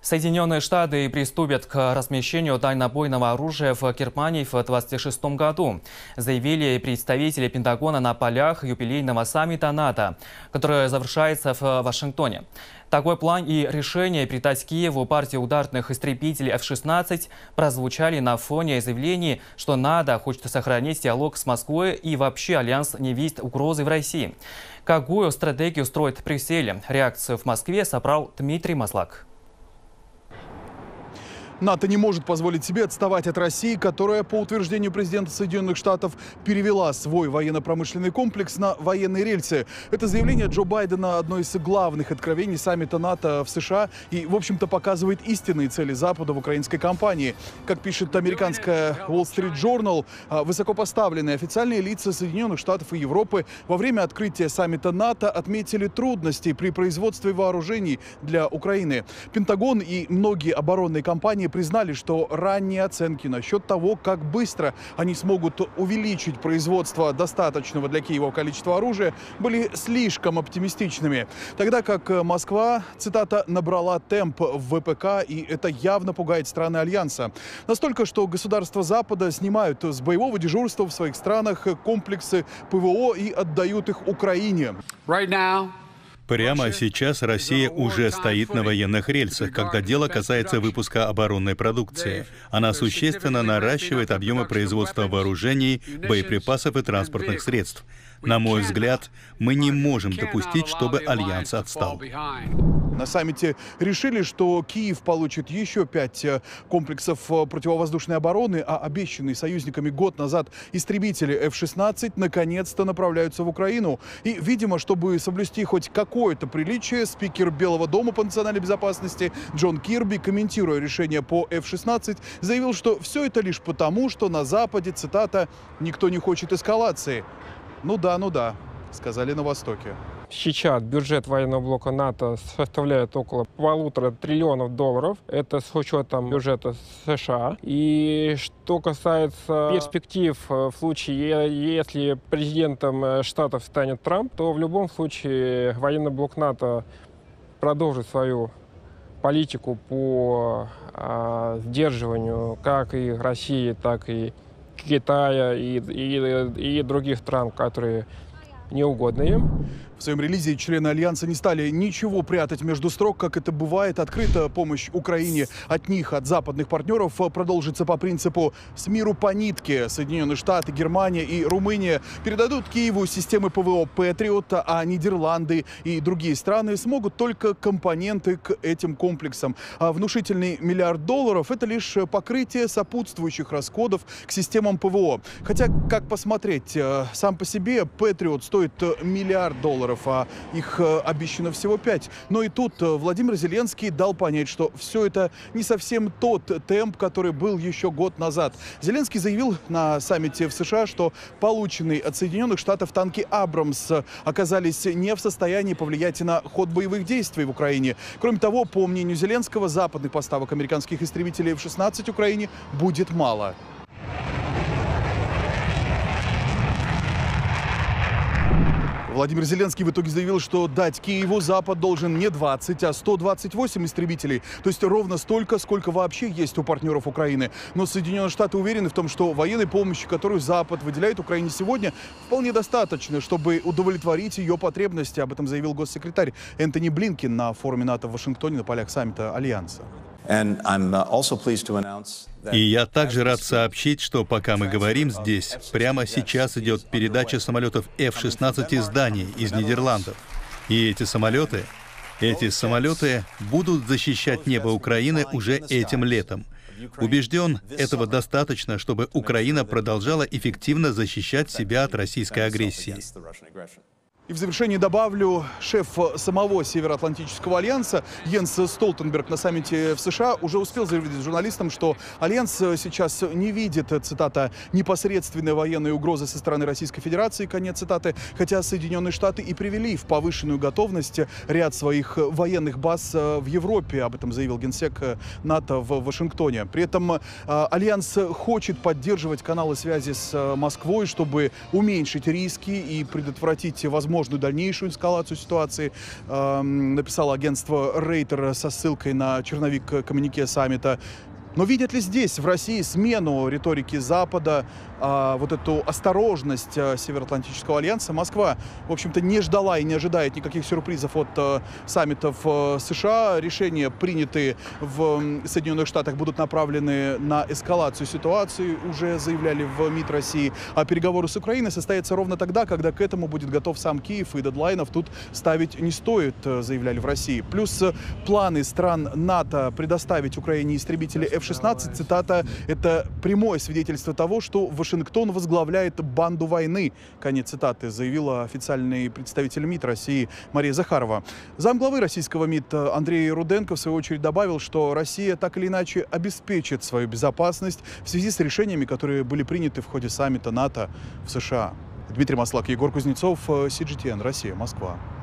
Соединенные Штаты приступят к размещению дальнобойного оружия в Германии в 2026 году, заявили представители Пентагона на полях юбилейного саммита НАТО, который завершается в Вашингтоне. Такой план и решение придать Киеву партию ударных истребителей F-16 прозвучали на фоне заявлений, что НАТО хочет сохранить диалог с Москвой и вообще Альянс не видит угрозы в России. Какую стратегию строит Брюссель? Реакцию в Москве собрал Дмитрий Маслак. НАТО не может позволить себе отставать от России, которая, по утверждению президента Соединенных Штатов, перевела свой военно-промышленный комплекс на военные рельсы. Это заявление Джо Байдена – одно из главных откровений саммита НАТО в США и, в общем-то, показывает истинные цели Запада в украинской кампании. Как пишет американская Wall Street Journal, высокопоставленные официальные лица Соединенных Штатов и Европы во время открытия саммита НАТО отметили трудности при производстве вооружений для Украины. Пентагон и многие оборонные компании признали, что ранние оценки насчет того, как быстро они смогут увеличить производство достаточного для Киева количества оружия, были слишком оптимистичными. Тогда как Москва, цитата, набрала темп в ВПК, и это явно пугает страны Альянса. Настолько, что государства Запада снимают с боевого дежурства в своих странах комплексы ПВО и отдают их Украине. Прямо сейчас Россия уже стоит на военных рельсах, когда дело касается выпуска оборонной продукции. Она существенно наращивает объемы производства вооружений, боеприпасов и транспортных средств. На мой взгляд, мы не можем допустить, чтобы Альянс отстал. На саммите решили, что Киев получит еще 5 комплексов противовоздушной обороны, а обещанные союзниками год назад истребители F-16 наконец-то направляются в Украину. И, видимо, чтобы соблюсти хоть какое-то приличие, спикер Белого дома по национальной безопасности Джон Кирби, комментируя решение по F-16, заявил, что все это лишь потому, что на Западе, цитата, «никто не хочет эскалации». Ну да, сказали на Востоке. Сейчас бюджет военного блока НАТО составляет около $1,5 триллиона. Это с учетом бюджета США. И что касается перспектив в случае, если президентом Штатов станет Трамп, то в любом случае военный блок НАТО продолжит свою политику по сдерживанию как и России, так и Китая и других стран, которые не угодны им. В своем релизе члены Альянса не стали ничего прятать между строк, как это бывает. Открыта помощь Украине от них, от западных партнеров, продолжится по принципу «с миру по нитке». Соединенные Штаты, Германия и Румыния передадут Киеву системы ПВО «Патриот», а Нидерланды и другие страны смогут только компоненты к этим комплексам. А внушительный $1 миллиард – это лишь покрытие сопутствующих расходов к системам ПВО. Хотя, как посмотреть, сам по себе «Патриот» стоит $1 миллиард, а их обещано всего 5. Но и тут Владимир Зеленский дал понять, что все это не совсем тот темп, который был еще год назад. Зеленский заявил на саммите в США, что полученные от Соединенных Штатов танки «Абрамс» оказались не в состоянии повлиять на ход боевых действий в Украине. Кроме того, по мнению Зеленского, западных поставок американских истребителей F-16 Украине будет мало. Владимир Зеленский в итоге заявил, что дать Киеву Запад должен не 20, а 128 истребителей. То есть ровно столько, сколько вообще есть у партнеров Украины. Но Соединенные Штаты уверены в том, что военной помощи, которую Запад выделяет Украине сегодня, вполне достаточно, чтобы удовлетворить ее потребности. Об этом заявил госсекретарь Энтони Блинкен на форуме НАТО в Вашингтоне на полях саммита Альянса. И я также рад сообщить, что пока мы говорим здесь, прямо сейчас идет передача самолетов F-16 из Дании, из Нидерландов. И эти самолеты будут защищать небо Украины уже этим летом. Убежден, этого достаточно, чтобы Украина продолжала эффективно защищать себя от российской агрессии. И в завершении добавлю, шеф самого Североатлантического альянса Йенс Столтенберг на саммите в США уже успел заявить журналистам, что Альянс сейчас не видит, цитата, «непосредственной военной угрозы со стороны Российской Федерации», конец цитаты, хотя Соединенные Штаты и привели в повышенную готовность ряд своих военных баз в Европе, об этом заявил генсек НАТО в Вашингтоне. При этом Альянс хочет поддерживать каналы связи с Москвой, чтобы уменьшить риски и предотвратить возможность возможную дальнейшую эскалацию ситуации, написало агентство Рейтер со ссылкой на черновик коммюнике саммита. Но видят ли здесь, в России, смену риторики Запада, вот эту осторожность Североатлантического альянса? Москва, в общем-то, не ждала и не ожидает никаких сюрпризов от саммитов США. Решения, принятые в Соединенных Штатах, будут направлены на эскалацию ситуации, уже заявляли в МИД России. А переговоры с Украиной состоятся ровно тогда, когда к этому будет готов сам Киев, и дедлайнов тут ставить не стоит, заявляли в России. Плюс планы стран НАТО предоставить Украине истребители F-16, цитата, это прямое свидетельство того, что Вашингтон возглавляет банду войны. Конец цитаты, заявила официальный представитель МИД России Мария Захарова. Замглавы российского МИД Андрей Руденко в свою очередь добавил, что Россия так или иначе обеспечит свою безопасность в связи с решениями, которые были приняты в ходе саммита НАТО в США. Дмитрий Маслак, Егор Кузнецов, CGTN, Россия, Москва.